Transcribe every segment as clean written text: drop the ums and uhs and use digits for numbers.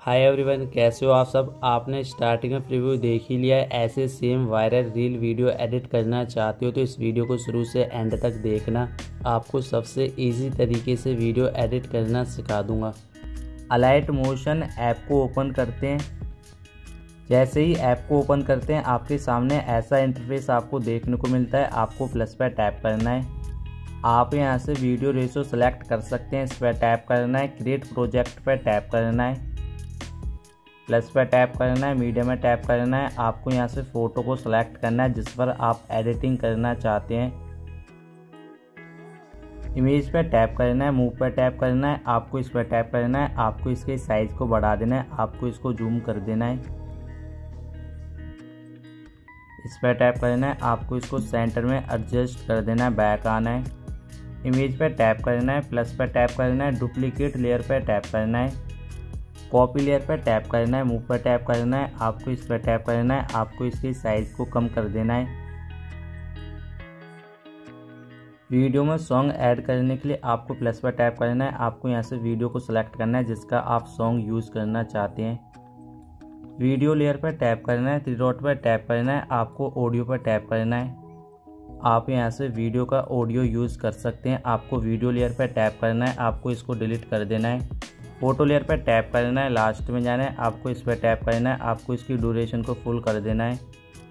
Hi everyone, कैसे हो आप सब। आपने स्टार्टिंग में प्रीव्यू देख ही लिया है। ऐसे same viral reel video edit करना चाहते हो तो इस वीडियो को शुरू से एंड तक देखना। आपको सबसे इजी तरीके से वीडियो एडिट करना सिखा दूंगा। अलाइट मोशन ऐप को ओपन करते हैं। जैसे ही ऐप को ओपन करते हैं आपके सामने ऐसा इंटरफेस आपको देखने को मिलता है। आपको प्लस पर टैप करना है। आप यहां से वीडियो रेशो सेलेक्ट कर सकते हैं। इस पर टैप करना है। क्रिएट प्रोजेक्ट पर टैप करना है। प्लस पर टैप करना है। मीडिया में टैप करना है। आपको यहाँ से फ़ोटो को सिलेक्ट करना है जिस पर आप एडिटिंग करना चाहते हैं। इमेज पर टैप करना है। मूव पर टैप करना है। आपको इस पर टैप करना है। आपको इसके साइज़ को बढ़ा देना है। आपको इसको जूम कर देना है। इस पर टैप करना है। आपको इसको सेंटर में एडजस्ट कर देना है। बैक आना है। इमेज पर टैप करना है। प्लस पर टैप करना है। डुप्लीकेट लेयर पर टैप करना है। कॉपी लेयर पर टैप करना है। मूव पर टैप करना है। आपको इस पर टैप करना है। आपको इसकी साइज को कम कर देना है। वीडियो में सॉन्ग ऐड करने के लिए आपको प्लस पर टैप करना है। आपको यहाँ से वीडियो को सिलेक्ट करना है जिसका आप सॉन्ग यूज़ करना चाहते हैं। वीडियो लेयर पर टैप करना है। थ्री डॉट पर टैप करना है। आपको ऑडियो पर टैप करना है। आप यहाँ से वीडियो का ऑडियो यूज़ कर सकते हैं। आपको वीडियो लेयर पर टैप करना है। आपको इसको डिलीट कर देना है। फोटो लेयर पर टैप करना है। लास्ट में जाना है। आपको इस पर टैप करना है। आपको इसकी ड्यूरेशन को फुल कर देना है।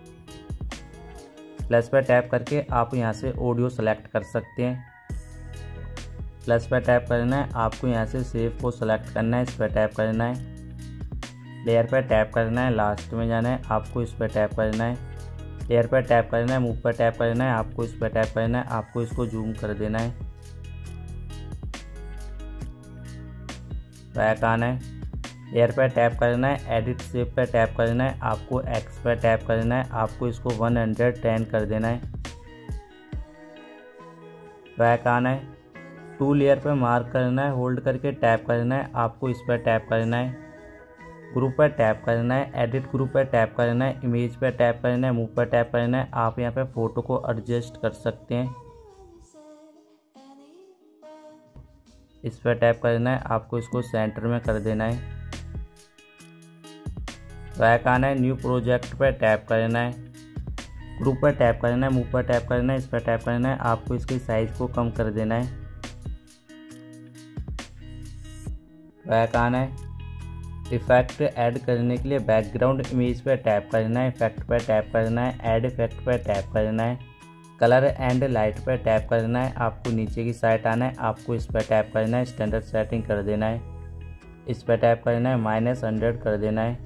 प्लस पर टैप करके आप यहाँ से ऑडियो सेलेक्ट कर सकते हैं। प्लस पर टैप करना है। आपको यहाँ से सेव को सेलेक्ट करना है। इस पर टैप करना है। लेयर पर टैप करना है। लास्ट में जाना है। आपको इस पर टैप करना है। लेयर पर टैप करना है। मूव पर टैप करना है। आपको इस पर टैप करना है। आपको इसको जूम कर देना है। बैक आना है। लेयर पर टैप करना है। एडिट शेप पर टैप करना है। आपको एक्स पर टैप करना है। आपको इसको 110 कर देना है। बैक आना है। टू लेयर पर मार्क करना है। होल्ड करके टैप करना है। आपको इस पर टैप करना है। ग्रुप पर टैप करना है। एडिट ग्रुप पर टैप करना है। इमेज पर टैप करना है। मूव पर टैप करना है। आप यहाँ पे फ़ोटो को एडजस्ट कर सकते हैं। इस पर टैप करना है। आपको इसको सेंटर में कर देना है। बैक आना है। न्यू प्रोजेक्ट पर टैप करना है। ग्रुप पर टैप करना है। मूव पर टैप करना है। इस पर टैप करना है। आपको इसकी साइज को कम कर देना है। बैक आना है। इफेक्ट ऐड करने के लिए बैकग्राउंड इमेज पर टैप करना है। इफेक्ट पर टैप करना है। ऐड इफेक्ट पर टैप करना है। कलर एंड लाइट पर टैप करना है। आपको नीचे की साइड आना है। आपको इस पर टैप करना है। स्टैंडर्ड सेटिंग कर देना है। इस पर टैप करना है। -100 कर देना है।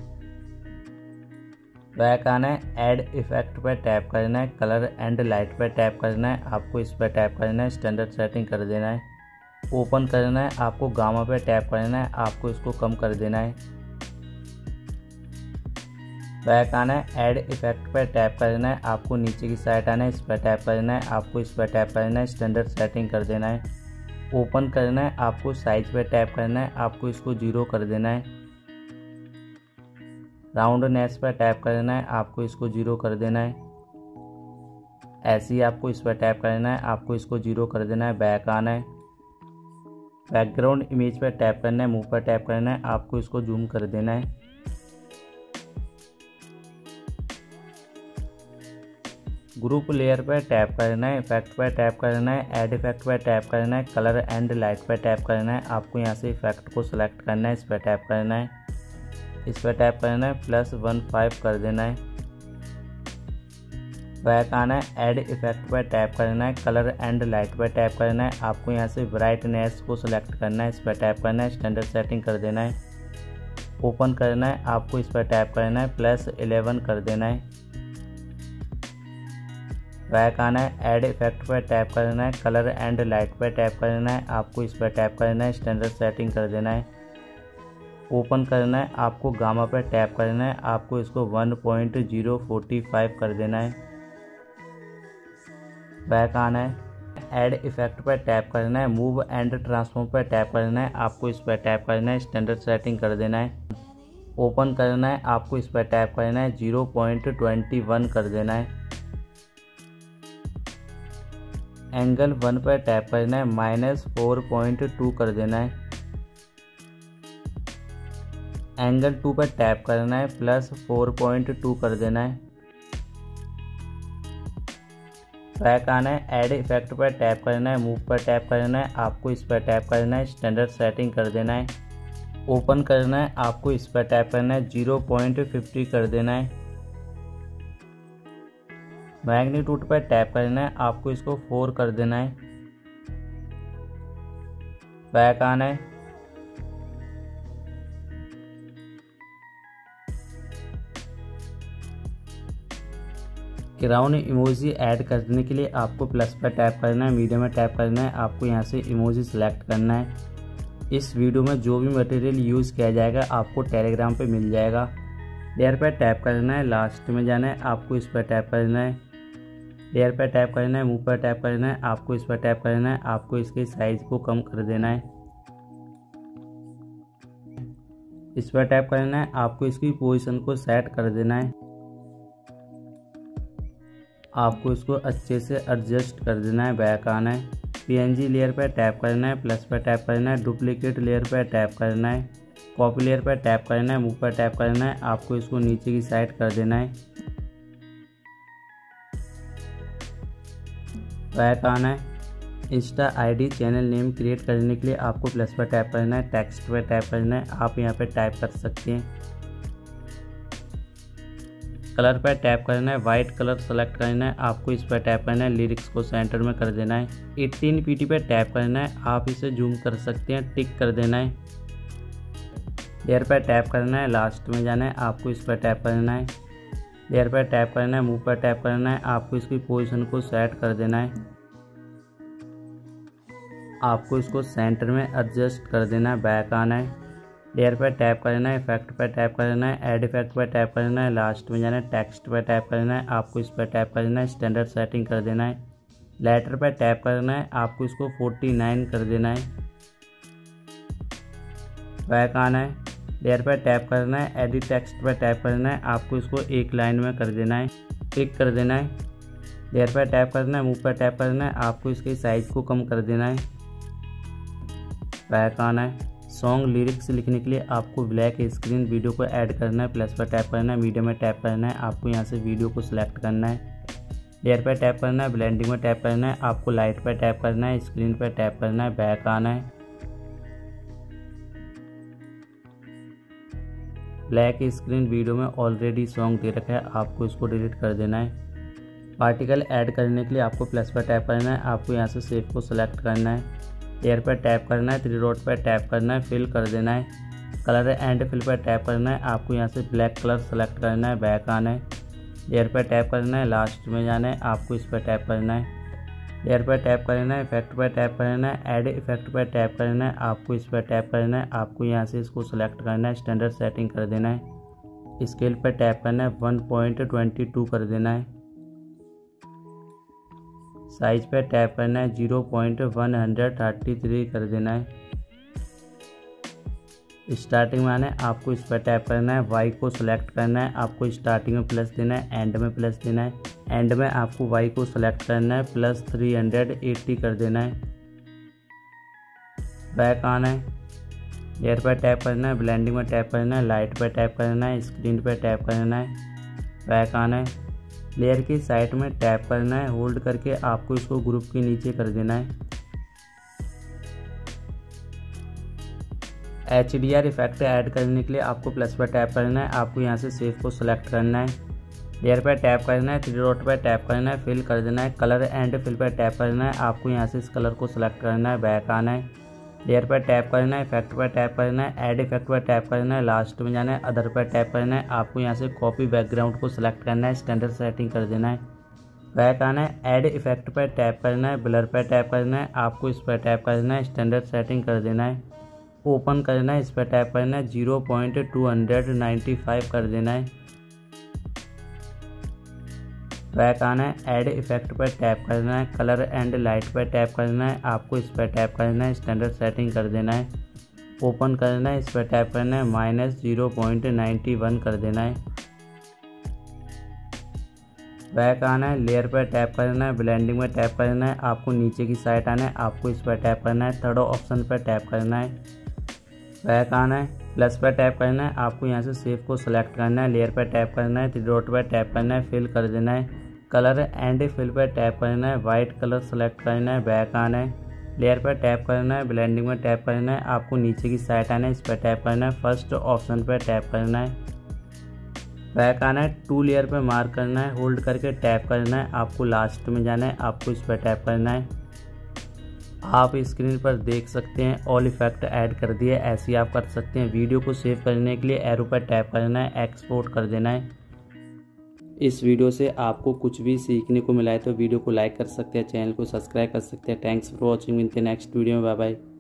बैक आना है। ऐड इफेक्ट पर टैप करना है। कलर एंड लाइट पर टैप करना है। आपको इस पर टैप करना है। स्टैंडर्ड सेटिंग कर देना है। ओपन करना है। आपको गामा पर टैप करना है। आपको इसको कम कर देना है। बैक आना है। ऐड इफेक्ट पर टैप करना है। आपको नीचे की साइड आना है। इस पर टैप करना है। आपको इस पर टैप करना है। स्टैंडर्ड सेटिंग कर देना है। ओपन करना है। आपको साइज पर टैप करना है। आपको इसको 0 कर देना है। राउंडनेस पर टैप करना है। आपको इसको 0 कर देना है। ऐसे ही आपको इस पर टैप करना है। आपको इसको 0 कर देना है। बैक आना है। बैकग्राउंड इमेज पर टैप करना है। मूव पर टैप करना है। आपको इसको जूम कर देना है। ग्रुप लेयर पर टैप करना है। इफेक्ट पर टैप करना है। ऐड इफेक्ट पर टैप करना है। कलर एंड लाइट पर टैप करना है। आपको यहाँ से इफेक्ट को सिलेक्ट करना है। इस पर टैप करना है। इस पर टैप करना है। +15 कर देना है। बैक आना है। ऐड इफेक्ट पर टैप करना है। कलर एंड लाइट पर टैप करना है। आपको यहाँ से ब्राइटनेस को सिलेक्ट करना है। इस पर टैप करना है। स्टैंडर्ड सेटिंग कर देना है। ओपन करना है। आपको इस पर टैप करना है। +11 कर देना है। बैक आना है। ऐड इफेक्ट पर टैप करना है। कलर एंड लाइट पर टैप करना है। आपको इस पर टैप करना है। स्टैंडर्ड सेटिंग कर देना है। ओपन करना है। आपको गामा पर टैप करना है। आपको इसको 1.045 कर देना है। बैक आना है। ऐड इफेक्ट पर टैप करना है। मूव एंड ट्रांसफॉर्म पर टैप करना है। आपको इस पर टैप करना है। स्टैंडर्ड सेटिंग कर देना है। ओपन करना है। आपको इस पर टैप करना है। 0.21 कर देना है। एंगल 1 पर टैप करना है। -4.2 कर देना है। एंगल 2 पर टैप करना है, +4.2 कर देना है। बैक आना है, ऐड इफेक्ट पर टैप करना है, मूव पर टैप करना है, आपको इस पर टैप करना है, स्टैंडर्ड सेटिंग कर देना है। ओपन करना है, आपको इस पर टैप करना है, 0.50 कर देना है। मैग्नीट्यूड पर टैप करना है, आपको इसको 4 कर देना है। बैक आना है, क्राउन इमोजी ऐड करने के लिए आपको प्लस पर टैप करना है, मीडियम में टैप करना है, आपको यहाँ से इमोजी सेलेक्ट करना है। इस वीडियो में जो भी मटेरियल यूज़ किया जाएगा आपको टेलीग्राम पे मिल जाएगा। लेयर पर टैप करना है, लास्ट में जाना है, आपको इस पर टैप करना है। लेयर पर टैप करना है, मुंह पर टैप करना है, आपको इस पर टैप करना है, आपको इसके साइज़ को कम कर देना है। इस पर टैप करना है, आपको इसकी पोजीशन को सेट कर देना है। आपको इसको अच्छे से एडजस्ट कर देना है। बैक आना है, PNG लेयर पर टैप करना है, प्लस पर टैप करना है, डुप्लीकेट लेयर पर टैप करना है, कॉपी लेयर पर टैप करना है, मुंह पर टैप करना है, आपको इसको नीचे की साइड कर देना है। बैक आना है, Insta ID channel name create करने के लिए आपको प्लस पर टैप करना है, टेक्स्ट पर टैप करना है, आप यहाँ पर टाइप कर सकते हैं। कलर पर टैप करना है, वाइट कलर सेलेक्ट करना है, आपको इस पर टैप करना है, लिरिक्स को सेंटर में कर देना है। 18pt पर टैप करना है, आप इसे जूम कर सकते हैं, टिक कर देना है। लेयर पर टैप करना है, लास्ट में जाना है, आपको इस पर टैप करना है। लेयर पर टैप करना है, मुंह पर टैप करना है, आपको इसकी पोजीशन को सेट कर देना है। आपको इसको सेंटर में एडजस्ट कर देना है। बैक आना है, लेयर पर टैप करना है, इफेक्ट पर टैप करना है, ऐड इफेक्ट पर टैप करना है, लास्ट में जाना है, टेक्स्ट पर टैप करना है, आपको इस पर टैप करना है, स्टैंडर्ड सेटिंग कर देना है। लेटर पर टैप करना है, आपको इसको 49 कर देना है। बैक आना है, लेयर पर टैप करना है, एडिट टेक्स्ट पर टैप करना है, आपको इसको एक लाइन में कर देना है, टिक कर देना है। लेयर पर टैप करना है, मुंह पर टैप करना है, आपको इसके साइज़ को कम कर देना है। बैक आना है, सॉन्ग लिरिक्स लिखने के लिए आपको ब्लैक स्क्रीन वीडियो को ऐड करना है, प्लस पर टैप करना है, मीडियम में टैप करना है, आपको यहाँ से वीडियो को सिलेक्ट करना है। लेयर पर टैप करना है, ब्लेंडिंग में टैप करना है, आपको लाइट पर टैप करना है, स्क्रीन पर टैप करना है। बैक आना है, ब्लैक स्क्रीन वीडियो में ऑलरेडी सॉन्ग दे रखा है, आपको इसको डिलीट कर देना है। पार्टिकल ऐड करने के लिए आपको प्लस पर टैप करना है, आपको यहाँ से शेप को सिलेक्ट करना है। लेयर पर टैप करना है, 3 डॉट पर टैप करना है, फिल कर देना है। कलर एंड फिल पर टैप करना है, आपको यहाँ से ब्लैक कलर सेलेक्ट करना है। बैक आना है, लेयर पर टैप करना है, लास्ट में जाना है, आपको इस पर टैप करना है। लेयर पर टैप करना है, इफेक्ट पर टैप करना है, ऐड इफेक्ट पर टैप करना है, आपको इस पर टैप करना है, आपको यहाँ से इसको सेलेक्ट करना है, स्टैंडर्ड सेटिंग कर देना है। स्केल पर टैप करना है, 1.22 कर देना है। साइज पर टैप करना है, 0.133 कर देना है। स्टार्टिंग में आना है, आपको इस पर टैप करना है, वाई को सिलेक्ट करना है, आपको स्टार्टिंग में प्लस देना है, एंड में प्लस देना है। एंड में आपको वाई को सिलेक्ट करना है, +380 कर देना है। बैक आना है, लेयर पर टैप करना है, ब्लेंडिंग में टैप करना है, लाइट पर टैप करना है, स्क्रीन पर टैप करना है। बैक आना है, लेयर की साइड में टैप करना है, होल्ड करके आपको इसको ग्रुप के नीचे कर देना है। HDR इफेक्ट ऐड करने के लिए आपको प्लस पर टैप करना है, आपको यहाँ से शेप को सिलेक्ट करना है। लेयर पर टैप करना है, 3 डॉट पर टैप करना है, फिल कर देना है। कलर एंड फिल पर टैप करना है, आपको यहाँ से इस कलर को सिलेक्ट करना है। बैक आना है, लेयर पर टैप करना है, इफेक्ट पर टैप करना है, ऐड इफेक्ट पर टैप करना है, लास्ट में जाना है, अदर पर टैप करना है, आपको यहाँ से कॉपी बैकग्राउंड को सिलेक्ट करना है, स्टैंडर्ड सेटिंग कर देना है। बैक आना है, ऐड इफेक्ट पर टैप करना है, ब्लर पर टैप करना है, आपको इस पर टैप करना है, स्टैंडर्ड सेटिंग कर देना है। ओपन करना है, इस पर टैप करना है, 0.295 कर देना है। बैक आना है, ऐड इफेक्ट पर टैप करना है, कलर एंड लाइट पर टैप करना है, आपको इस पर टैप करना है, स्टैंडर्ड सेटिंग कर देना है। ओपन करना है, इस पर टैप करना है, -0.91 कर देना है। बैक आना है, लेयर पर टैप करना है, ब्लेंडिंग में टैप करना है, आपको नीचे की साइड आना है, आपको इस पर टैप करना है, थर्ड ऑप्शन पर टैप करना है। बैक आना है, प्लस पर टैप करना है, आपको यहाँ से शेप को सिलेक्ट करना है, लेयर पर टैप करना है, थ्री डॉट पर टैप करना है, फिल कर देना है, कलर एंड फिल पर टैप करना है, वाइट कलर सेलेक्ट करना है, बैक आना है, लेयर पर टैप करना है, ब्लेंडिंग में टैप करना है, आपको नीचे की साइड आना है, इस पर टैप करना है, फर्स्ट ऑप्शन पर टैप करना है, बैक आना है, टू लेयर पर मार्क करना है, होल्ड करके टैप करना है, आपको लास्ट में जाना है, आपको इस पर टैप करना है। आप स्क्रीन पर देख सकते हैं ऑल इफेक्ट ऐड कर दिए। ऐसे ही आप कर सकते हैं। वीडियो को सेव करने के लिए एरो पर टैप करना है, एक्सपोर्ट कर देना है। इस वीडियो से आपको कुछ भी सीखने को मिला है तो वीडियो को लाइक कर सकते हैं, चैनल को सब्सक्राइब कर सकते हैं। Thanks for watching. मिलते हैं नेक्स्ट वीडियो में। Bye bye.